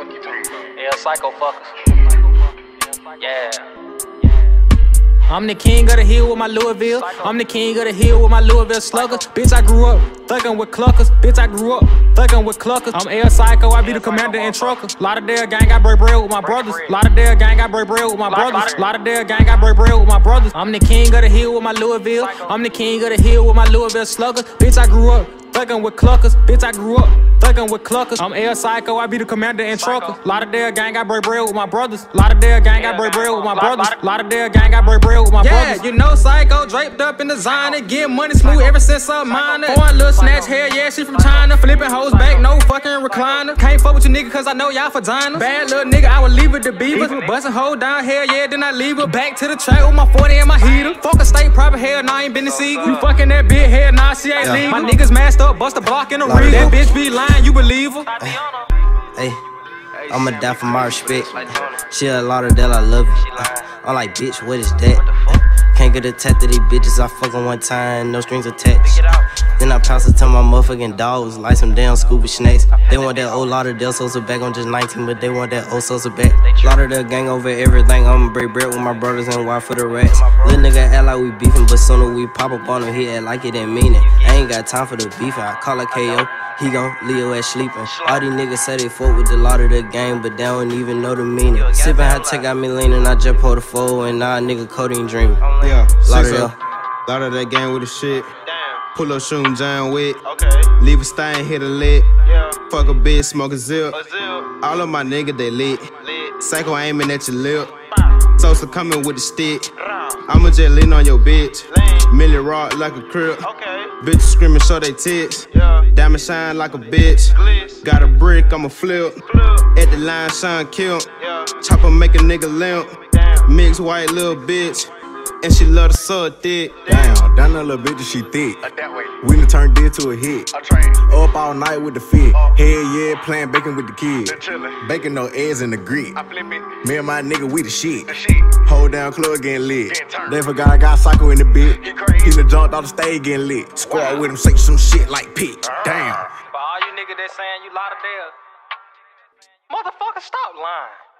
Yeah, psycho fuckers. Yeah. I'm the king of the hill with my Louisville. I'm the king of the hill with my Louisville sluggers. Bitch, I grew up thuggin' with cluckers. Bitch, I grew up thuggin' with cluckers. I'm El Psycho, I be the commander and trucker. Lauderdale gang, I break bread with my brothers. Lauderdale gang, I break bread with my brothers. Lauderdale gang, I break bread with my brothers. I'm the king of the hill with my Louisville. I'm the king of the hill with my Louisville sluggers. Bitch, I grew up thuggin' with cluckers. Bitch, I grew up thuggin' with cluckers. I'm El Psycho, I be the commander and trucker. Lauderdale gang, I break bread with my brothers. Lauderdale gang, I break bread with my brothers. Lauderdale gang, I break bread with my brothers. Yeah, you know Psycho, draped up in designer, get money smooth ever since I'm minor. Foreign little snatch, hell yeah, she from China. Flipping hoes back, no fucking recliner. Can't fuck with you nigga cause I know y'all vagina. Bad little nigga, I would leave it to Beaver. Bustin' hoe down, hell yeah, then I leave her. Back to the track with my 40 and my heater. Fuck a state private, hell nah, I ain't been to see you. Fucking that bitch, hell nah, she ain't legal. My niggas masked up, bust a block in the real. That bitch be lying, you believe her? Hey, I'ma die for my respect. She a Lauderdale, I love it. I'm like, bitch, what is that? Can't get attached to these bitches, I fuckin' one time, no strings attached. Then I pass it to my motherfucking dogs, like some damn Scooby snacks. They want that old Lauderdale Sosa back, I'm just 19, but they want that old Sosa back. Lauderdale gang over everything, I'ma break bread with my brothers and wife for the rats. Little nigga act like we beefin', but sooner we pop up on him, he act like it didn't mean it. I ain't got time for the beefin', I call it KO. He gon' leave your ass sleepin'. All these niggas say they fuck with the Lauderdale gang, but they don't even know the meaning. Sippin' hot take got me leanin', I just pulled a fold, and now a nigga codeine dreamin'. Yeah, Lauderdale. Lauderdale gang with the shit. Pull up, shoot 'em John Wick. Leave a stain, hit a lick. Fuck a bitch, smoke a zip. All of my niggas, they lit. Psycho aiming at your lip. Sosa coming with the stick. I'ma just lean on your bitch. Millie rock like a crib. Bitches screaming, show they tits. Diamond shine like a bitch. Got a brick, I'ma flip. At the line, shine kill. Chopper make a nigga limp. Mixed white little bitch. And she love to suck dick. Damn, down that little bitch, she thick. We done turned this to a hit. Up all night with the fit. Hell yeah, playing bacon with the kids. Bacon no eggs in the grit. Me and my nigga, we the shit. Hold down club getting lit. They forgot I got Psycho in the bit. He done jumped off the stage getting lit. Squad with him, say some shit like Pit. Damn. For all you niggas that saying you Lauderdale, motherfucker, stop lying.